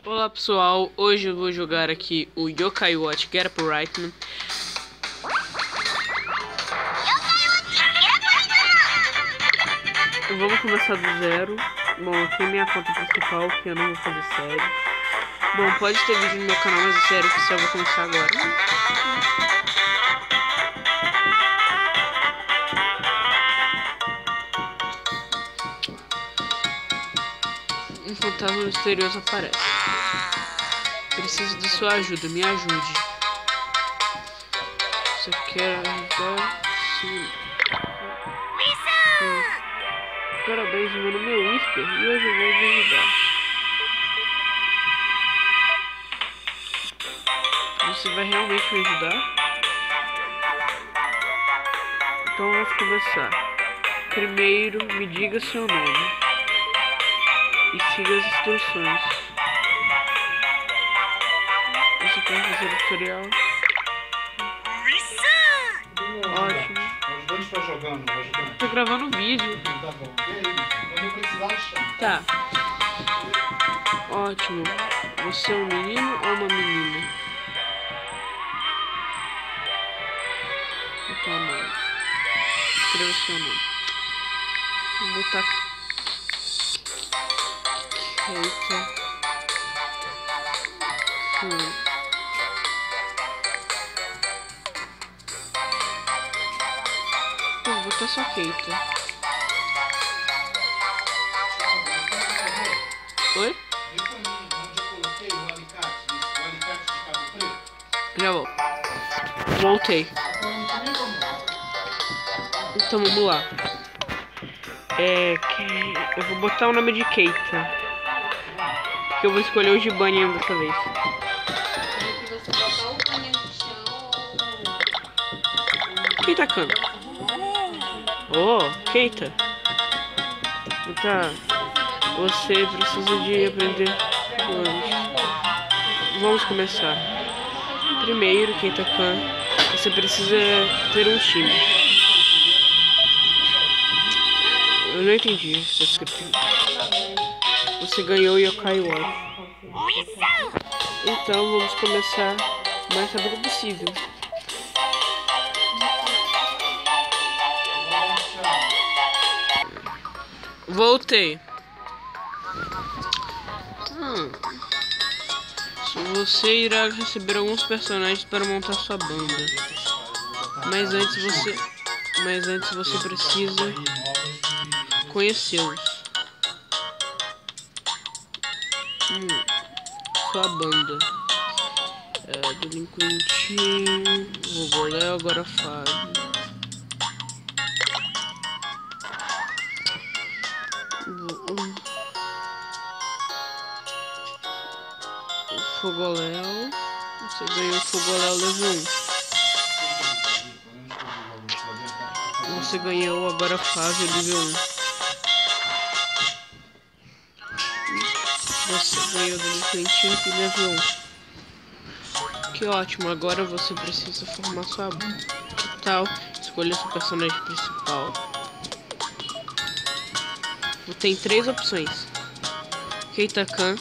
Olá pessoal, hoje eu vou jogar aqui o Yokai Watch Get Up Right Man. Vamos começar do zero. Bom, aqui é minha conta principal, que eu não vou fazer série. Bom, pode ter vídeo no meu canal, mas a série oficial eu vou começar agora. Um fantasma misterioso aparece. Preciso de sua ajuda, me ajude. Você quer ajudar? Sim. Parabéns, meu nome é Whisper e hoje eu vou te ajudar. Você vai realmente me ajudar? Então vamos começar. Primeiro, me diga seu nome e siga as instruções. Você quer fazer o tutorial? Ótimo. Onde tá jogando? Tá jogando? Tô gravando um vídeo. Tá bom. E aí? Quando eu precisar, chama. Tá. Ótimo. Você é um menino ou uma menina? Qual é o nome? Escreva seu nome. Vou botar Keita. Vou botar só Keita. Oi? Já vou. Voltei. Então vamos lá. Eu vou botar o nome de Keita. Porque eu vou escolher o Gibanian dessa vez. Keita-kan. Oh, Keita. Tá. Você precisa de aprender hoje. Vamos começar. Primeiro, Keita-kan, você precisa ter um time. Eu não entendi o que está escrito. Você ganhou o Yokai Watch. Então vamos começar o mais rápido possível. Voltei. Você irá receber alguns personagens para montar sua banda. Mas antes você precisa conhecê-los. Sua banda. Delinquentinho, Roboléu, agora Fábio. Fogoléu. Você ganhou o Fogoléu level 1. Você ganhou agora Fábio nível 1. Você ganhou o Delinquentinho nível 1. Que ótimo, agora você precisa formar sua banda. Que tal escolher seu personagem principal? Tem 3 opções. Keita-kan.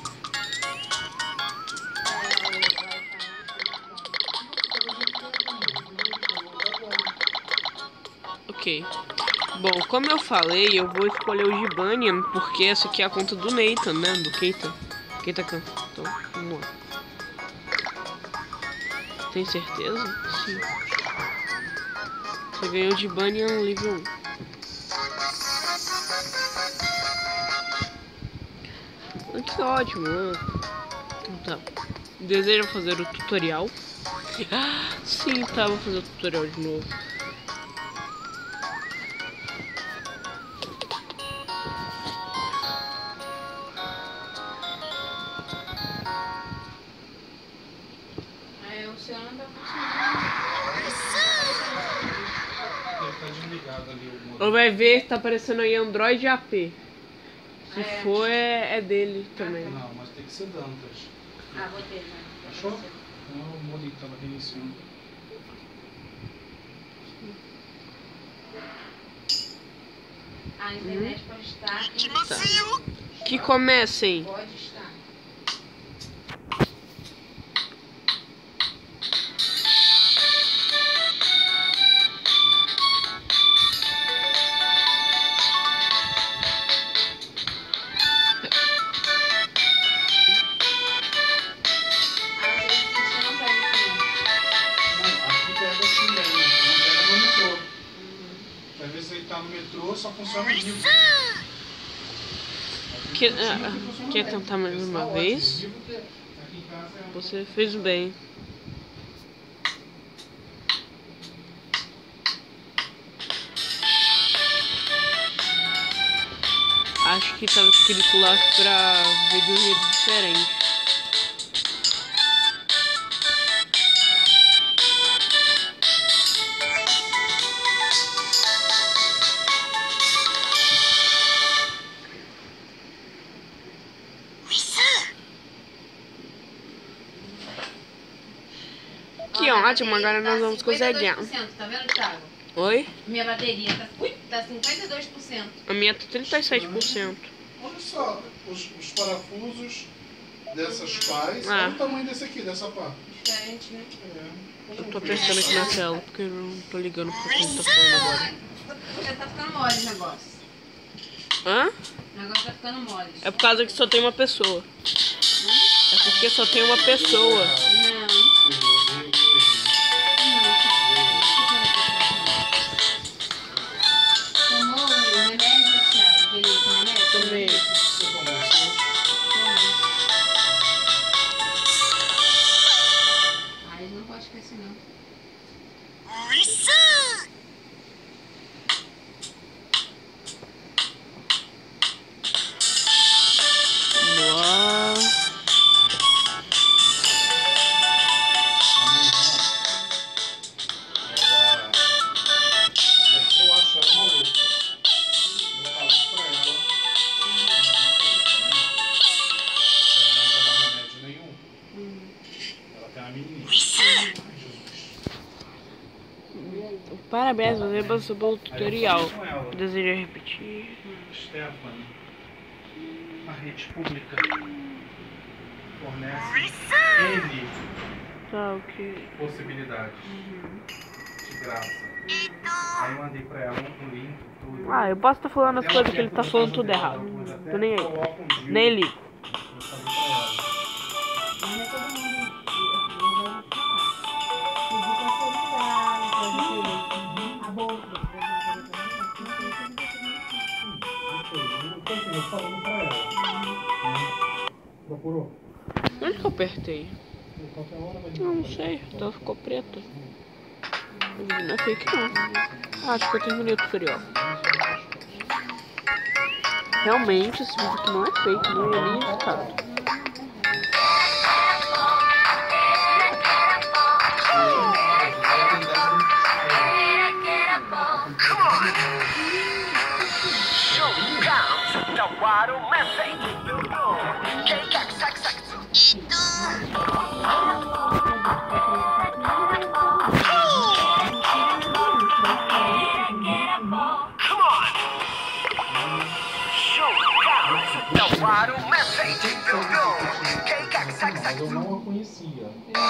Ok. Bom, como eu falei, eu vou escolher o Gibanian, porque essa aqui é a conta do Nathan, né? Do Keita-kan. Então, vamos lá. Tem certeza? Sim. Você ganhou o Gibanian nível 1. Que ótimo. Então, tá. Deseja fazer o tutorial? Sim, tá. Vou fazer o tutorial de novo. O seu não tá funcionando. Ele tá desligado ali o modo. Ou vai ver, tá aparecendo aí Android AP. Se for, é dele também. Não, mas tem que ser Dantas. Botei, né? Achou? Não, o modo que tava reiniciando. A internet pode estar. Tá. Que comecem. Pode estar. funciona vivo. Quer tentar mais uma vez? Você fez bem. Acho que estava escrito lá pra ver de um jeito diferente. Que ótimo, agora nós vamos conseguir. 52%, tá vendo, Thiago? Oi? Minha bateria tá 52%. A minha tá 37%. Olha só, os parafusos dessas pás. Ah. Olha o tamanho desse aqui, dessa pá. Diferente, né? Eu tô apertando aqui na tela, porque eu não tô ligando pro que tá falando agora. Já tá ficando mole o negócio. Hã? O negócio tá ficando mole. É por causa que só tem uma pessoa. É porque só tem uma pessoa. Não. Tomou o remédio, Thiago? Aquele remédio? Tomei. Você tomou o seu? Aí não pode ficar assim, não. Uau. Eu acho ela maluca. Eu falo isso pra ela. Ela não toma remédio nenhum. Ela tem uma menininha. Ai, Jesus. Parabéns, você passou pelo tutorial. Aí eu falei com ela, Deseja repetir? Stephanie, a rede pública fornece N Tá, ok. possibilidades de graça. Aí eu mandei pra ela um link, tudo. Ah, eu posso estar falando as coisas que ele tá falando tudo errado. Tô nem aí. Nem ligo. Eu falei pra ela. Mas é todo mundo. Pedir pra você mudar, a bolsa. Eu falando pra ela. Procurou? Onde que eu apertei? Qualquer hora vai Eu não sei, então ficou preto. Não é fake não. Acho que eu terminei o tutorial. Realmente, esse vídeo aqui não é fake, não é nem editado. Mas eu não a conhecia. Eu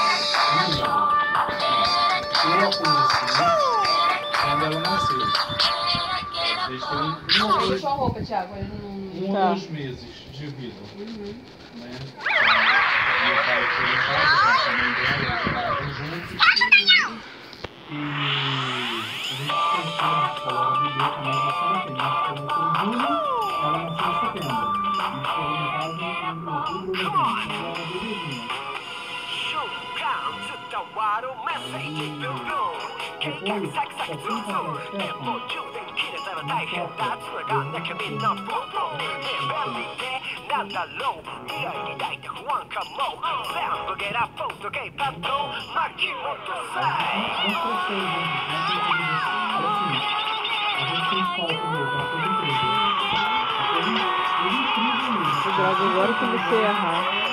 a conheci quando ela nasceu. Desde que eu Aí deixou a roupa, Thiago. Ele não. Tá. ou 2 meses de vida. Né? Meu pai foi em casa com a mãe dela, eles moravam juntos. E a gente pensou, ela viveu com nós bastante tempo. A gente ficou em julho, ela nasceu em setembro. A gente chegou em casa em outubro ou novembro. Então ela era bebezinha. Depois, assim que ela Droga, agora eu comecei a errar.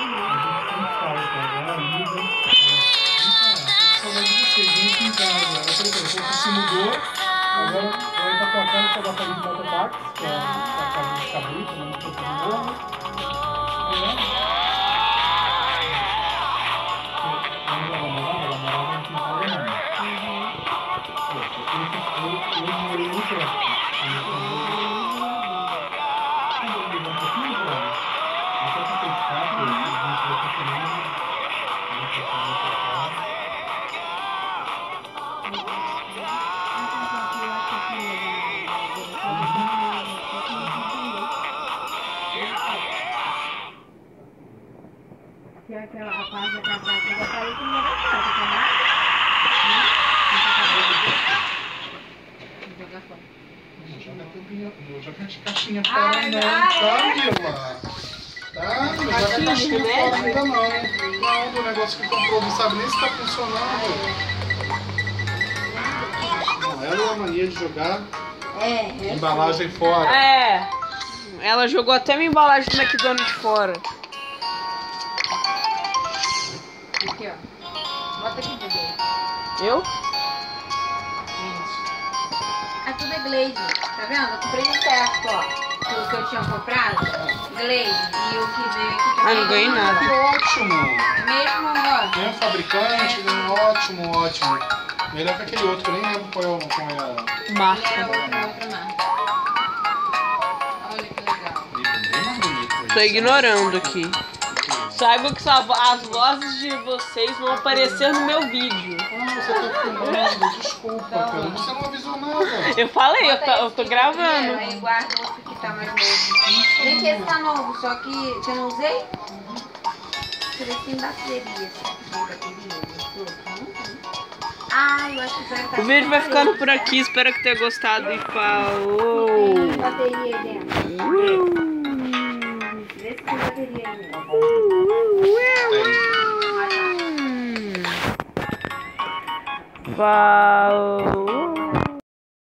Você se mudou, agora ela tá com a cara pra batalha de mototáxi, que é a casa de cabrito, né? Que de morro. Quando ela morava no quintal da mãe. Eu morei no próximo. Que é aquela rapaz da casa que eu já falei que não era fácil, tá nada? Vou jogar fora. Não joga tampinha, não joga as caixinhas fora não, tá, Mila? Tá, não joga a caixinha fora ainda não. Não, do negócio que comprou, não sabe nem se tá funcionando. Não, ela é a mania de jogar embalagem fora. É. Ela jogou até minha embalagem do McDonald's fora. Aqui, ó. Bota aqui, bebê. Eu? Ah, tudo é Glade. Tá vendo? Eu comprei no certo, ó. O que eu tinha comprado, Glade. E o que veio aqui também. Ah, não ganhei nada. Que ótimo! Mesmo, ó. Mesmo fabricante, ótimo, ótimo. Melhor que aquele outro, que eu nem lembro qual é a Marca. É outra marca. Olha que legal. bem mais bonito. Tô ignorando aqui. Saibam que as vozes de vocês vão aparecer no meu vídeo. Ah, você tá filmando, desculpa, cara. Você não avisou nada. Eu falei, Bota eu esse tô aqui gravando. primeiro, aí guarda outro que tá mais novo. Tem que esse tá novo, só que eu não usei. Deixa eu ver se tem bateria. Tem bateria, ah, eu acho que vai estar. O vídeo vai ficando por aqui, espero que tenha gostado e falou! Tem bateria aí dentro. Vê se tem bateria aí dentro. Falou!